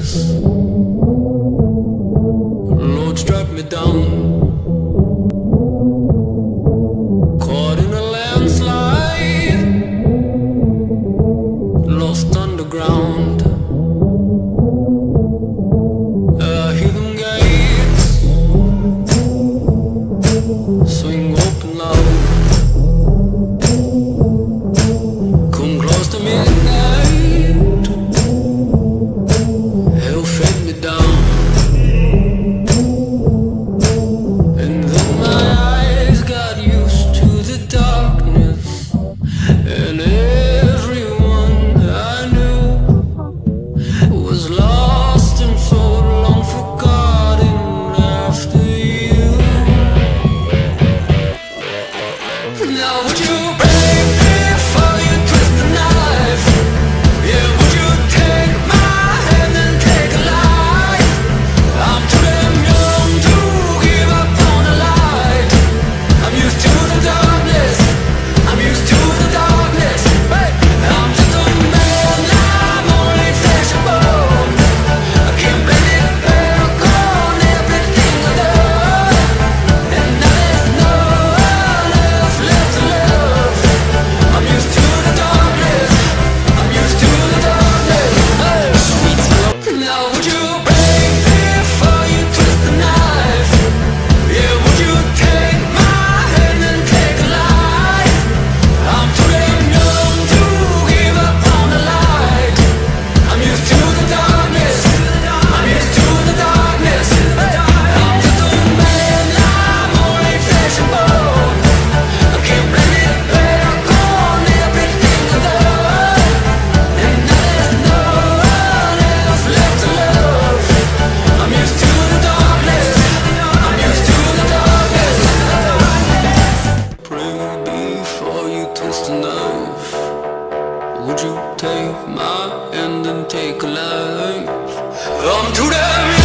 darkness. Lord, strike me down. Caught in a landslide, lost underground. I hear them gates swing open loud. Come close to midnight, hell fed me down. And then my eyes got used to the darkness, and everyone I knew was lost and so long forgotten after you. Now would you break me before you twist the knife? Yeah, would you take my hand and take a life? I'm too damn young to give up on a light. I'm used to the darkness, I'm used to the darkness. Hey, I'm just a man, I'm only flesh and bone. I can't blame it back on everything I done. And now there's no one else left to love. I'm used to the darkness, I'm used to the darkness. Hey, sweet smoke. Now would you break me before you twist the knife? Yeah, would you take my hand and take a life? I'm too damn young to give up on the light. I'm used to the darkness, I'm used to the darkness. Hey, I'm just a man, I'm only flesh and bone. I can't blame it back on everything I've done. And now there's no one else left to love. I'm used to the darkness, I'm used to the darkness. Pray before you twist a knife. Would you take my hand and take a life? I'm too damn